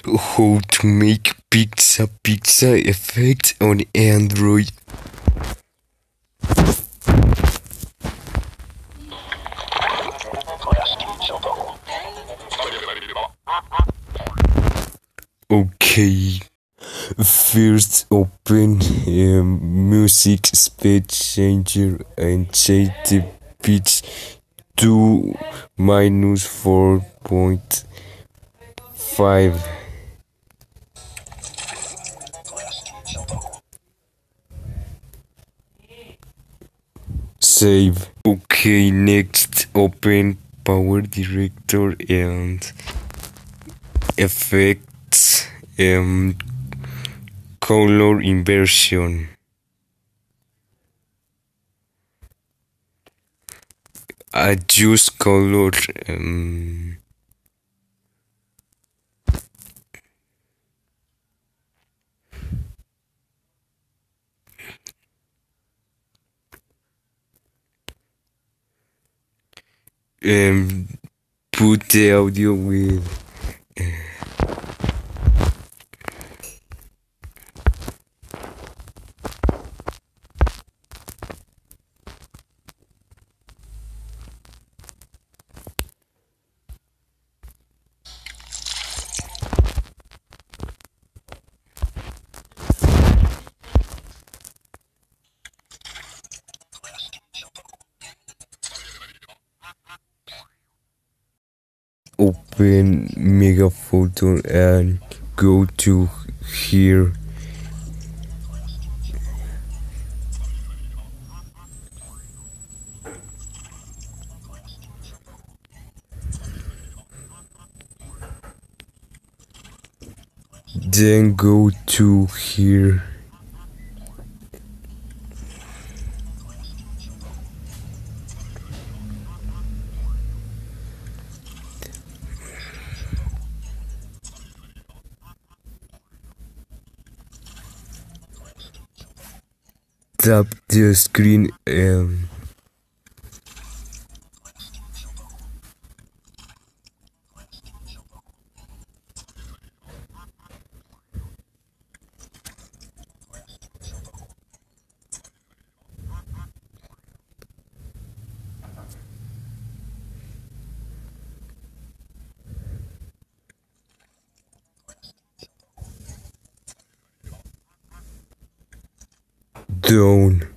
How to make pizza effect on Android. Okay, first open music speed changer and change the pitch to -4.5. Save. Okay, next open Power Director and effects, color inversion. Adjust color, put the audio with open Mega Photo and go to here. Then go to here. Tap the screen and down.